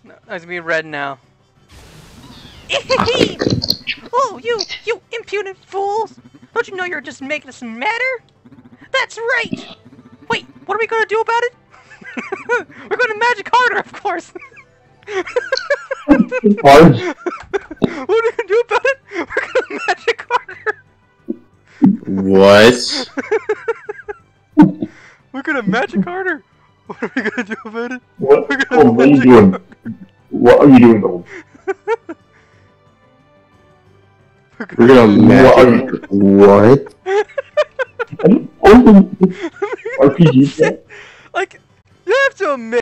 It's gonna be red now. Oh, you impudent fools! Don't you know you're just making us matter? That's right! Wait, what are we gonna do about it? We're gonna magic harder, of course! What are we gonna do about it? We're gonna magic harder! What? We're gonna magic harder! What are we gonna do about it? What? We're Oh, what are you doing? What are you doing, though? We're gonna magic. What? Open RPG. Like, you have to admit.